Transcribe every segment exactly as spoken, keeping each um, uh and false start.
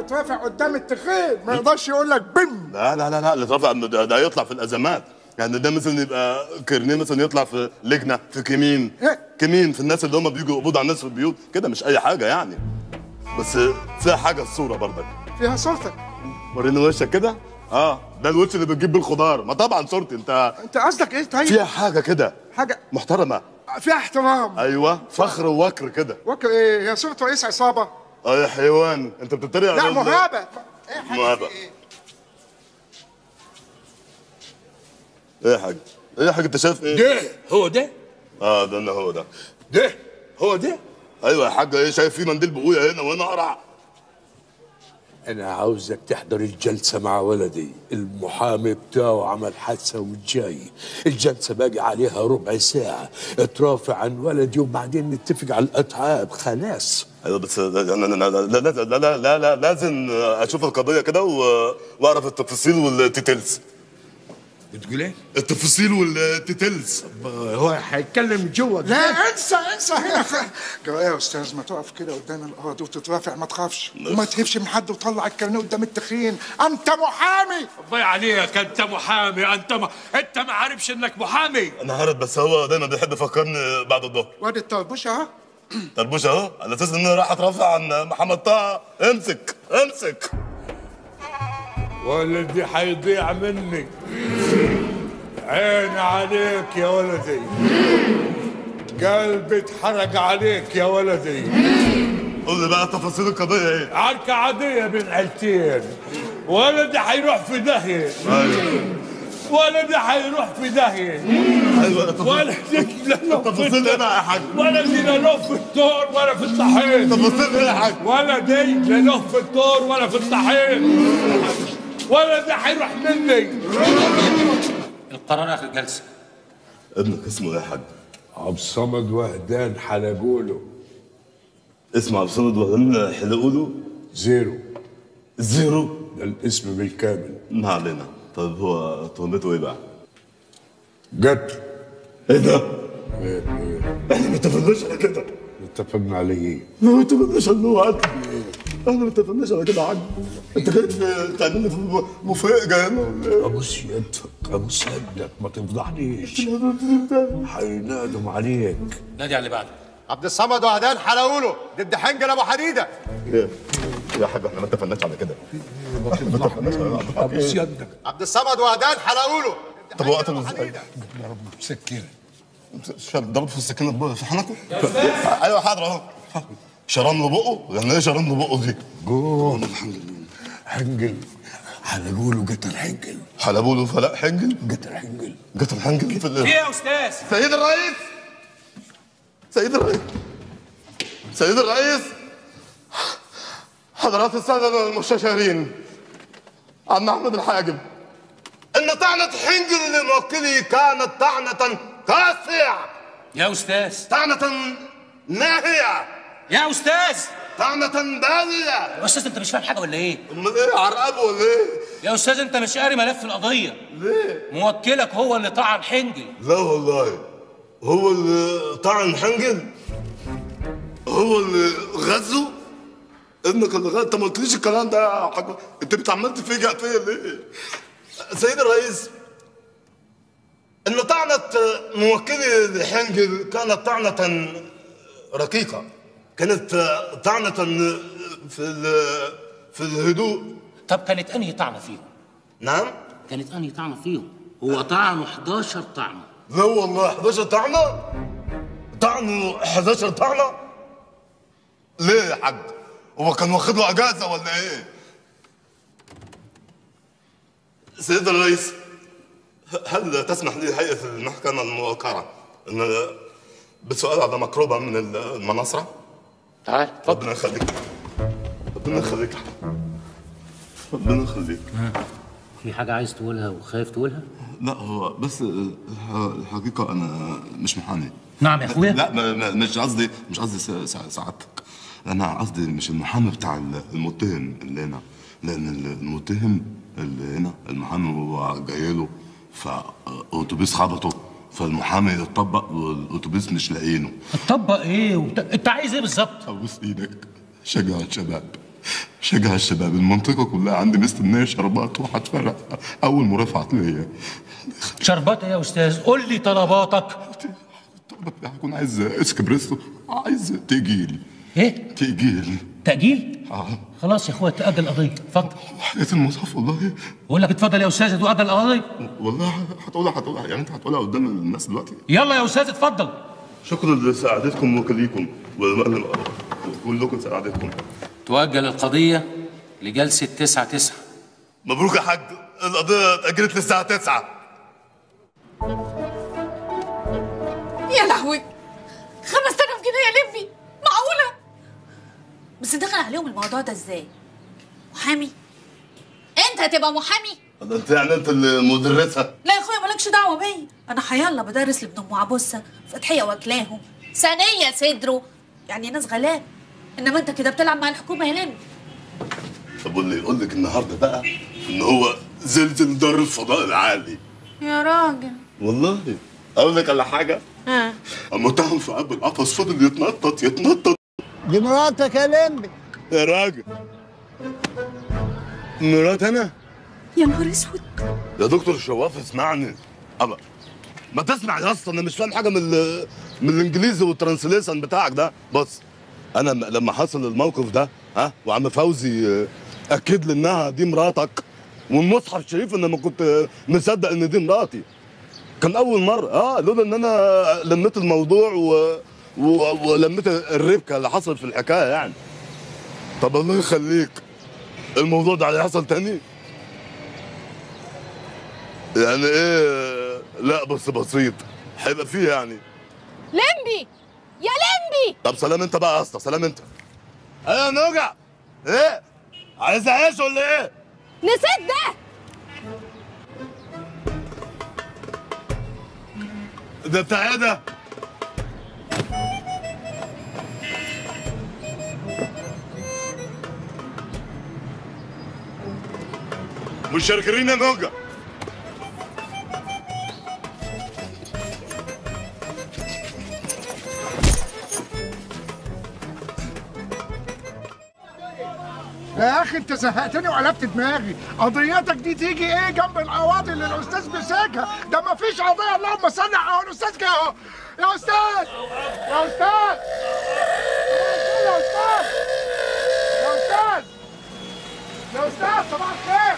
تترافع قدام التخين ما يقدرش يقول لك بم. لا لا لا لا اللي رافع ده, ده يطلع في الازمات، يعني ده مثلا يبقى كارنيه مثلا يطلع في لجنه في كمين كمين في الناس اللي هم بيجوا يقبضوا على الناس في البيوت كده، مش اي حاجه يعني، بس فيها حاجه الصوره برضك فيها صورتك. وريني وشك كده. اه ده الوش اللي بتجيب بيه الخضار، ما طبعا صورتي. انت انت قصدك ايه طيب؟ فيها حاجه كده، حاجه محترمه، فيها احترام. ايوه فخر ووكر كده. وكر ايه؟ هي صورة رئيس عصابه. اه يا حيوان انت بتتريق لا على مهابه. ايه حاجه مهابه ايه؟ ايه يا حاج؟ ايه يا حاج انت شايف ايه؟ ده هو ده؟ اه ده اللي هو ده. ده هو ده؟ ايوه يا حاج. ايه شايف في منديل بقويا هنا وانا اقرع؟ انا عاوزك تحضر الجلسه مع ولدي، المحامي بتاعه عمل حادثه وجاي، الجلسه باقي عليها ربع ساعه، اترافع عن ولدي وبعدين نتفق على الاتعاب خلاص. ايوه بس لا لا لا لا لا لا لا, لا لازم اشوف القضيه كده واعرف التفاصيل والتيتيلز. بتقول ايه؟ التفاصيل والتيتيلز. هو هيتكلم جوه. لا انسى انسى هنا. جرى ايه يا استاذ؟ ما تقف كده قدام القاضي وتترافع، ما تخافش وما تهبش من حد وطلع الكارنيه قدام التخين. انت محامي. الله عليك انت محامي. انت ما انت ما عارفش انك محامي. انا عارف بس هو دايما بيحب يفكرني بعد الظهر. وادي الطربوش اهو. طربوش اهو على اساس ان انا راح اترافع عن محمد طه. امسك امسك. ولدي حيضيع مني. عيني عليك يا ولدي، قلبي اتحرق عليك يا ولدي. قول لي بقى تفاصيل القضيه ايه؟ عركه عاديه بين عيلتين، ولدي حيروح في داهيه. ايوه ولدي حيروح في داهيه. ايوه ولدي لا له تفاصيل ايه بقى يا حاج؟ ولدي لا له في الدور ولا في الطحين. تفاصيل ايه يا حاج؟ ولدي لا له في الدور ولا في الطحين. ولدي حيروح مني. القرار اخر جلسه. ابنك اسمه ايه يا حاج؟ عبد الصمد وهدان حلقوله. اسمه عبد الصمد وهدان حلقوله؟ زيرو. زيرو؟ ده الاسم بالكامل. ما علينا. طيب هو تهمته ايه بقى؟ قتل. ايه ده؟ ايه ايه احنا ما اتفقناش على كده. اتفقنا على ايه؟ ما اتفقناش على هو قتل. احنا ما اتفقناش على كده يا حاج. انت جاي تعمل لي مفاجاه هنا ولا ايه؟ ابوس يدك ابوس يدك ما تفضحنيش. هينادم عليك. نادي على اللي بعده. عبد الصمد وهدان حلقوله ضد حنجل ابو حديده. ايه يا حاج احنا ما اتفقناش على كده. ما تفضحنيش. ابوس يدك. عبد الصمد وهدان حلقوله. طب هو قتله ازاي؟ ضرب بسكينه. ضرب في السكينه في حنكه؟ ايوه حاضر اهو. شرم له بقه؟ يعني ايه شرم له بقه دي؟ قول الحمد لله. حنجل حلقوله قتل حنجل. حلبوا له فلاح حنجل؟ قتل حنجل. قتل حنجل في ايه يا استاذ؟ سيد الرئيس سيد الرئيس سيد الرئيس حضرات السادة المستشارين، عم أحمد الحاجب، إن طعنة حنجل لموكلي كانت طعنة قاسية. يا استاذ. طعنة ناهية. يا استاذ. طعنة بالية. يا استاذ انت مش فاهم حاجه ولا ايه؟ امال ايه عرقبه ولا ايه؟ يا استاذ انت مش قاري ملف القضيه. ليه؟ موكلك هو اللي طعن حنجل. لا والله هو اللي طعن حنجل؟ هو اللي غزه؟ ابنك اللي غزه؟ انت ما قلتليش الكلام ده يا حاج. انت بتعمل تفاجئ فيا ليه؟ سيد الرئيس، ان طعنة موكلي لحنجل كانت طعنة رقيقة، كانت طعنة في في الهدوء. طب كانت انهي طعنه فيهم؟ نعم؟ كانت انهي طعنه فيهم؟ هو طعنه حداشر طعنه. لا والله حداشر طعنه؟ طعنه حداشر طعنه؟ ليه يا حاج؟ هو كان واخد له اجازه ولا ايه؟ سيد الرئيس، هل تسمح لي هيئه المحكمه الموقره ان بسؤال على مقربه من المناصره؟ تعال ربنا يخليك. ربنا يخليك. ربنا يخليك. في حاجه عايز تقولها وخايف تقولها؟ لا هو بس الحقيقه انا مش محامي. نعم يا اخويا. لا مش قصدي مش قصدي سعادتك، انا قصدي مش المحامي بتاع المتهم اللي هنا، لان المتهم اللي هنا المحامي هو جاي له فاوتوبيس خبطه فالمحامي اتطبق والاتوبيس مش لاقيينه. اتطبق ايه؟ وت... انت عايز ايه بالظبط؟ ابوس ايدك، شجع الشباب شجع الشباب، المنطقة كلها عندي مستنية شربات وهتفرق أول مرافعة ليا. شربات يا أستاذ؟ قول لي طلباتك. هكون عايز اسكبريسو، عايز تأجيل. إيه؟ تأجيل. تأجيل؟ اه خلاص يا أخويا تأجل القضية، اتفضل. حياة المصحف والله. بقول لك اتفضل يا أستاذ تأجل القضية. والله هتقولها هتقولها يعني أنت هتقولها قدام الناس دلوقتي؟ يلا يا أستاذ اتفضل. شكرا لسعادتكم وكليكم وكلكم سعادتكم. تؤجل القضية لجلسة تسعة تسعة. مبروك يا حاج، القضية اتأجلت للساعة تسعة. يا لهوي، خمسة آلاف جنيه يا لمبي، معقولة؟ بس دخل عليهم الموضوع ده ازاي؟ محامي؟ انت هتبقى محامي؟ ده انت يعني انت اللي مدرسة؟ لا يا اخويا مالكش دعوة بيا، انا حيالله بدرس لابن ام عبوسة فتحية واكلاهم، ثانية صدره، يعني ناس غلاب، انما انت كده بتلعب مع الحكومة يا لمبي. طب واللي يقول لك النهارده بقى ان هو زلزل دار الفضاء العالي. يا راجل والله اقول لك على حاجه؟ ها المتهم في قلب القفص فضل يتنطط يتنطط. دي مراتك يا لمبي. يا راجل مرات انا؟ يا نهار اسود. يا دكتور شواف اسمعني. أبا ما تسمع يا اسطى، انا مش فاهم حاجه من ال... من الانجليزي والترانسليشن بتاعك ده. بص انا لما حصل الموقف ده ها وعم فوزي اكد لي انها دي مراتك والمصحف الشريف ان ما كنت مصدق ان دي مراتي. كان اول مره اه لولا ان انا لميت الموضوع و... و... ولميت الربكه اللي حصل في الحكايه يعني. طب الله يخليك الموضوع ده هيحصل تاني؟ يعني ايه؟ لا بس بسيط هيبقى فيه يعني. لمبي يا لمبي. طب سلام انت بقى يا اسطى، سلام انت. ايه يا نوجع؟ ايه؟ عايز اعيش ولا ايه؟ نسيت ده. ده بتاع ايه ده؟ مش شاكرين يا نوجع. يا اخي انت زهقتني وقلبت دماغي، قضيتك دي تيجي ايه جنب القواضي اللي الاستاذ مسكها؟ ده مفيش قضيه، اللهم صل على الاستاذ جه اهو. يا استاذ يا استاذ يا استاذ يا استاذ يا استاذ صباح الخير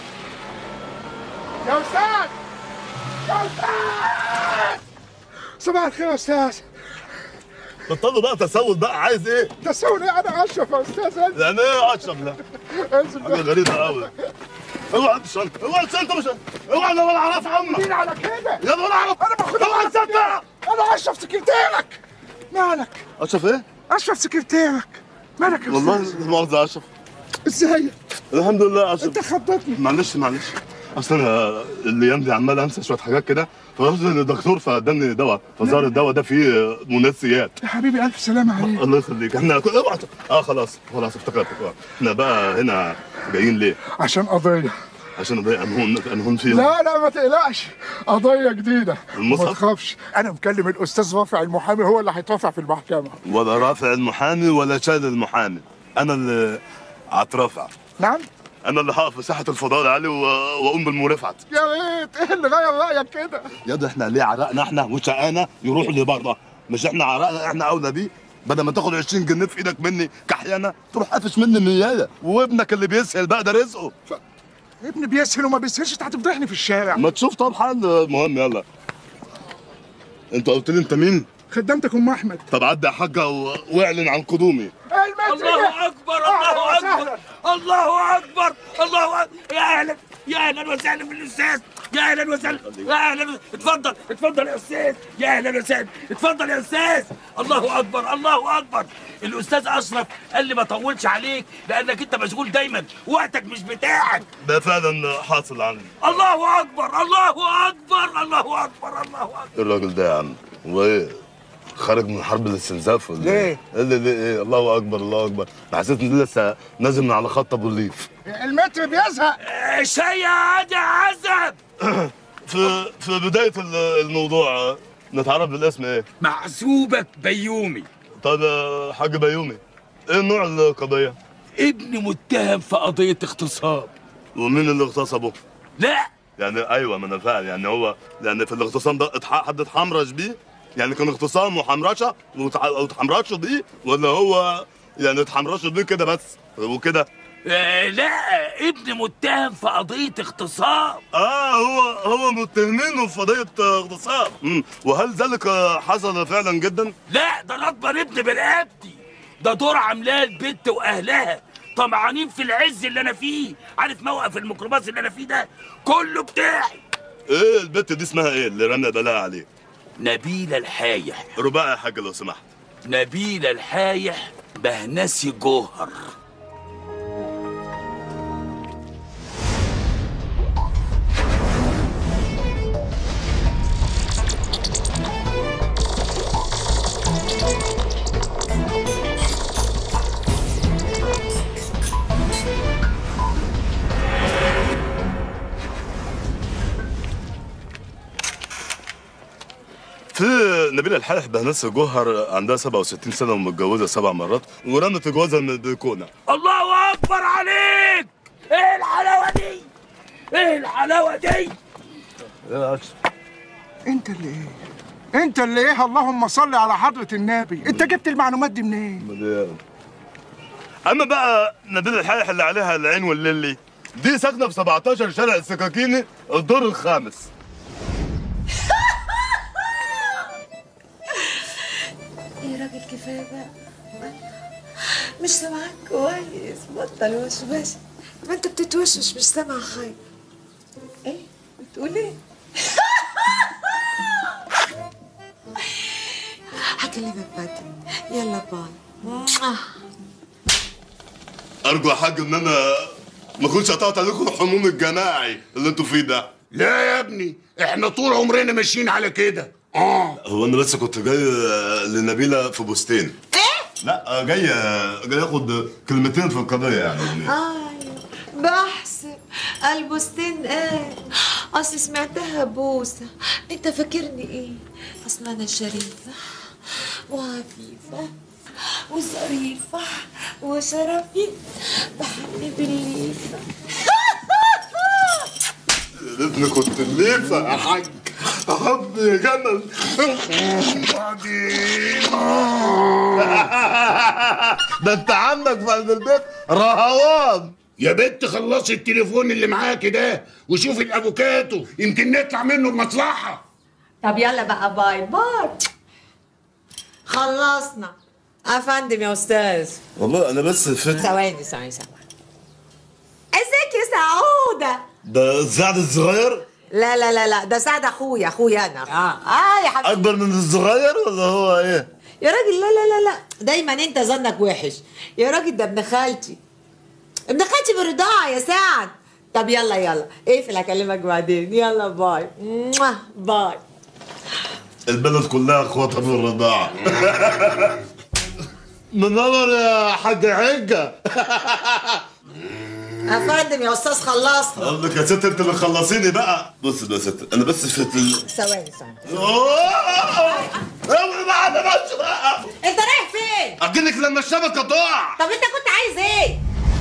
يا استاذ يا استاذ صباح الخير يا استاذ. بطلوا بقى تسول بقى، عايز ايه؟ تسول ايه؟ انا اشرف يا استاذ. يعني ايه اشرف ده؟ انزل حاجه غريبه قوي. اوعى الشنطه، اوعى الشنطه، مش اوعى انا ولا اعرف عمك. مين على كده؟ يا ولا اعرف. انا باخدها. اوعى الشنطه. انا اشرف سكرتيرك. مالك؟ اشرف ايه؟ اشرف سكرتيرك. مالك يا والله استاذ؟ مؤاخذه اشرف. ازيك؟ الحمد لله اشرف. انت خضتني. معلش معلش اصل انا الايام دي عمال انسى شويه حاجات كده، فرحت للدكتور فاداني دواء، فظهر الدواء ده فيه منسيات. يا حبيبي الف سلامه عليك. الله يخليك. احنا اوعى اه خلاص خلاص افتكرت. احنا بقى هنا جايين ليه؟ عشان قضيه. عشان قضيه انهون انهون فيها؟ لا لا ما تقلقش، قضيه جديده. المصحف؟ ما تخافش، انا مكلم الاستاذ رافع المحامي هو اللي هيترافع في المحكمه. ولا رافع المحامي ولا شايل المحامي، انا اللي هترافع. نعم؟ انا اللي هقف في ساحه الفضاء العالي واقوم بالمرافعه. يا ريت، ايه اللي غير رايك كده؟ يا ده احنا ليه عرقنا احنا وشقانا يروح لبره؟ مش احنا عرقنا احنا اولى بيه؟ بدل ما تاخد عشرين جنيه في ايدك مني كحيانه تروح قافش مني مياده، وابنك اللي بيسهل بقى ده رزقه. ف... ابني بيسهل وما بيسهلش، انت هتفضحني في الشارع. ما تشوف طب حل. المهم يلا. انت قلت لي انت مين؟ خدامتك ام احمد. طب عدي يا حاجه و... واعلن عن قدومي. الله اكبر الله اكبر الله اكبر الله اكبر. يا اهلا يا اهلا وسهلا بالاستاذ، يا اهلا وسهلا، يا اهلا. اتفضل اتفضل يا استاذ، يا اهلا وسهلا، اتفضل يا استاذ. الله اكبر الله اكبر. الاستاذ اشرف قال لي ما اطولش عليك لانك انت مشغول دايما، وقتك مش بتاعك. ده فعلا حاصل عندي. الله اكبر الله اكبر الله اكبر الله اكبر. الراجل ده يا عم هو ايه؟ خارج من حرب الاستنزاف ولا ليه؟ ايه؟ اللي ليه ايه؟ الله اكبر الله اكبر. حسيت اني لسه نازل من على خط ابو الليف. المتر بيزهق. شيء عادي عزب. في في بدايه الموضوع نتعرف بالاسم ايه؟ محسوبك بيومي. طب حاج بيومي، ايه نوع القضيه؟ ابني متهم في قضيه اغتصاب. ومين اللي اغتصبه؟ لا يعني ايوه ما انا فاهم، يعني هو يعني في الاغتصام ده اتح- حد اتحمرش بيه؟ يعني كان اغتصام وحمرشه واتحمرشوا بيه، ولا هو يعني اتحمرشوا بيه كده بس وكده؟ آه لا، ابني متهم في قضيه اغتصاب. اه هو هو متهمينه في قضيه اغتصاب. امم وهل ذلك حصل فعلا جدا؟ لا، ده اكبر ابني برقبتي، ده دور عاملاه البنت واهلها طمعانين في العز اللي انا فيه. عارف موقف الميكروباص اللي انا فيه ده كله بتاعي. ايه البت دي اسمها ايه اللي رمى بلاها عليه؟ نبيلة الحايح. رباعي يا حاج لو سمحت. نبيلة الحايح بهنسي جوهر. في نبيلة الحايح بهنسة جوهر عندها سبعة وستين سنة ومتجوزة سبع مرات ورمت جوازها من البلكونة. الله أكبر عليك! إيه الحلاوة دي؟ إيه الحلاوة دي؟ انت اللي ايه؟ انت اللي ايه؟ اللهم صل على حضرة النبي، انت جبت المعلومات دي منين؟ اما بقى نبيلة الحايح اللي عليها العين والليلي دي ساكنة في سبعتاشر شارع السكاكيني الدور الخامس. يا راجل كفايه بقى، مش سامعاك كويس، بطل وشوش. ما انت بتتوشوش مش سامع حاجه. ايه بتقول ايه؟ هكلمك بعدين، يلا باي. ارجو يا حاج ان انا ما كنتش قطعت عليكم الحموم الجماعي اللي انتوا فيه ده. لا يا ابني، احنا طول عمرنا ماشيين على كده. اه هو انا بس كنت جاي لنبيلة في بوستين. ايه؟ لا جاي جاي اخد كلمتين في القضية يعني. ايوه بحسب البستين ايه؟ اصل سمعتها بوسه، انت فاكرني ايه؟ اصل انا شريفه وعفيفه وظريفه وشرفي بحب الليفه. يا ريتني كنت الليفة يا حاج. أحب يا جمل. ده انت عندك في قلب البيت رهوان. يا بنت خلصي التليفون اللي معاكي ده وشوفي الافوكاتو، يمكن نطلع منه بمصلحه. طب يلا بقى، باي باي. خلصنا. افندم يا استاذ. والله انا بس فت ثواني ثواني ثواني. ازيك يا سعوده؟ ده سعد الصغير؟ لا لا لا لا، ده سعد اخويا، اخويا انا. اه اه يا حبيبي. اكبر من الصغير ولا هو ايه؟ يا راجل لا لا لا لا، دايما انت ظنك وحش. يا راجل ده ابن خالتي، ابن خالتي بالرضاعه يا سعد. طب يلا يلا اقفل، هكلمك بعدين. يلا باي باي. البلد كلها اخواتها بالرضاعه. منور يا حاج حجه. افندم يا استاذ خلصنا. قصدك يا ست انت اللي خلصيني بقى. بص يا ست انا بس في ثواني ثواني. اوعي بقى انا ماشي بقى. انت رايح فين؟ اجيلك لما الشبكه تقع. طب انت كنت عايز ايه؟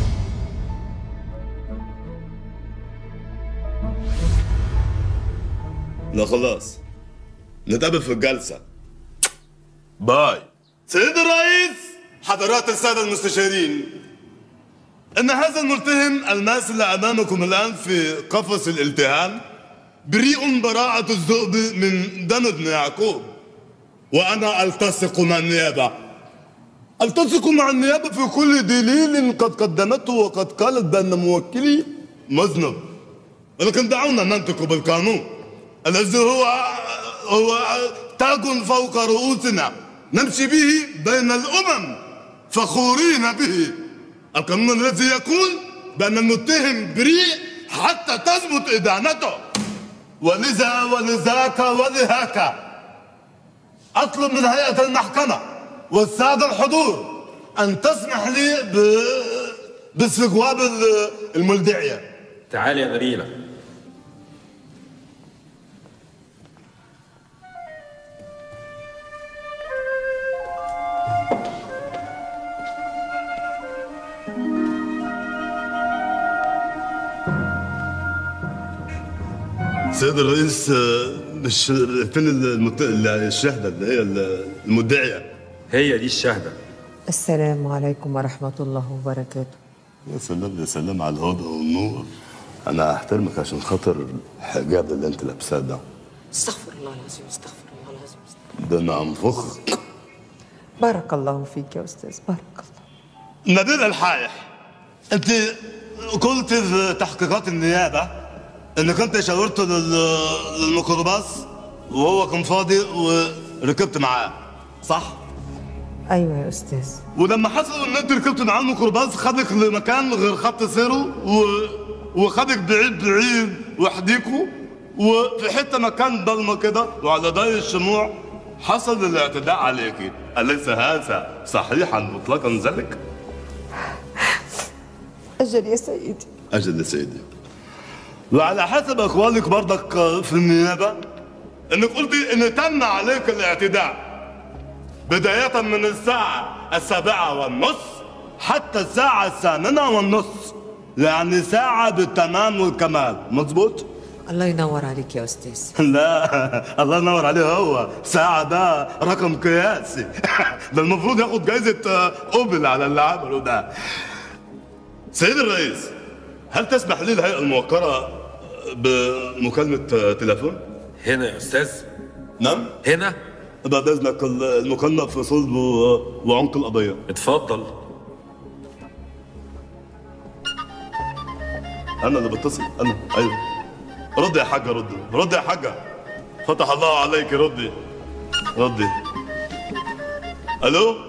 لا خلاص نتقابل في الجلسه. باي. سيد الرئيس، حضرات الساده المستشارين، ان هذا المتهم الماثل امامكم الان في قفص الالتهام بريء براءة الذئب من دم ابن يعقوب. وانا التصق مع النيابه التصق مع النيابه في كل دليل قد قدمته وقد قالت بان موكلي مذنب. ولكن دعونا ننطق بالقانون الذي هو هو تاج فوق رؤوسنا نمشي به بين الامم فخورين به. القانون الذي يقول بأن المتهم بريء حتى تثبت إدانته. ولذا ولذاك ولهاك أطلب من هيئة المحكمة والسادة الحضور أن تسمح لي ب... باستجواب الملدعية. تعالي يا نبيلة. سيد الرئيس مش فين المت... الشهدة اللي هي المدعية؟ هي دي الشهدة. السلام عليكم ورحمة الله وبركاته. يا سلام يا سلام على الهدى والنور. أنا أحترمك عشان خاطر الحجاب اللي أنت لابساه ده. استغفر الله العظيم استغفر الله العظيم. ده أنا أنفخك. بارك الله فيك يا أستاذ بارك الله. نبيل الحايح، أنت قلت في تحقيقات النيابة إنك أنت شاورت للميكروباص وهو كان فاضي وركبت معاه، صح؟ أيوة يا أستاذ. ولما حصل إن أنت ركبت معاه الميكروباص خدك لمكان غير خط سيره و... وخدك بعيد بعيد وحديكوا وفي حتة مكان ضلمة كده وعلى ضي الشموع حصل الاعتداء عليكي، أليس هذا صحيحا مطلقا ذلك؟ أجل يا سيدي. أجل يا سيدي. وعلى حسب أقوالك برضك في النيابة إنك قلتي إن تم عليك الاعتداء بداية من الساعة السابعة والنص حتى الساعة الثامنة والنص، يعني ساعة بالتمام والكمال، مظبوط؟ الله ينور عليك يا أستاذ. لا الله ينور عليه، هو ساعة ده رقم قياسي. ده المفروض ياخد جايزة أوبل على اللي عمله ده. سيد الرئيس، هل تسمح لي الهيئة الموقرة بمكالمة تليفون؟ هنا يا أستاذ؟ نعم؟ هنا؟ بعد إذنك المكالمة في صلب وعمق القضية. اتفضل. أنا اللي بتصل، أنا، أيوه. ردي يا حاجة، ردي، ردي يا حاجة. فتح الله عليك، ردي. ردي. ألو؟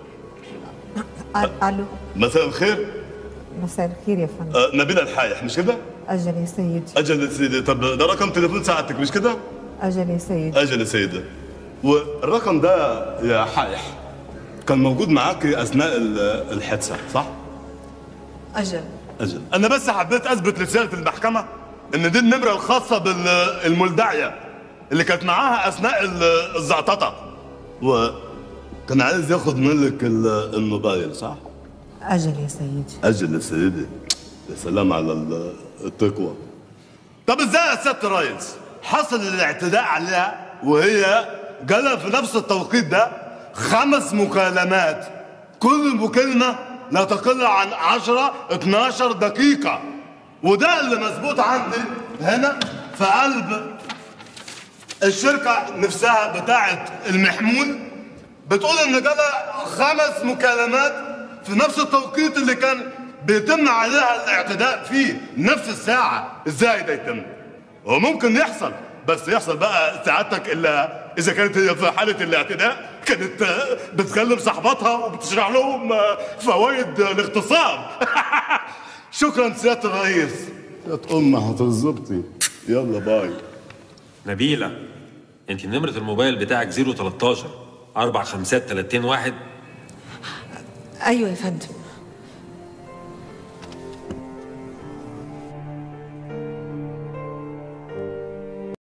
ألو. مساء الخير. مساء الخير يا فندم. أه نبيل الحايح مش كده؟ أجل يا سيدي. أجل يا سيدي، طب ده رقم تليفون ساعتك مش كده؟ أجل يا سيدي. أجل يا سيدي. والرقم ده يا حايح كان موجود معاكي أثناء الحادثة صح؟ أجل. أجل. أنا بس حبيت أثبت لسيادة المحكمة إن دي النمرة الخاصة بالملدعية اللي كانت معاها أثناء الزعططة، وكان عايز ياخد منك الموبايل صح؟ أجل يا سيدي. أجل يا سيدي. يا سلام على التقوى. طب ازاي يا سيادة الريس حصل الاعتداء عليها وهي جالها في نفس التوقيت ده خمس مكالمات، كل مكالمة لا تقل عن عشرة اتناشر دقيقة، وده اللي مظبوط عندي هنا في قلب الشركة نفسها بتاعت المحمول، بتقول ان جالها خمس مكالمات في نفس التوقيت اللي كان بيتم عليها الاعتداء فيه، نفس الساعة. ازاي ده يتم؟ هو ممكن يحصل، بس يحصل بقى سعادتك الا اذا كانت هي في حالة الاعتداء كانت بتكلم صاحباتها وبتشرح لهم فوائد الاغتصاب. شكرا سيادة الرئيس. يا امه هتظبطي. يلا باي. نبيلة، انت نمرة الموبايل بتاعك صفر تلتاشر أربعة خمسات تلاتين واحد. أيوة يا فندم.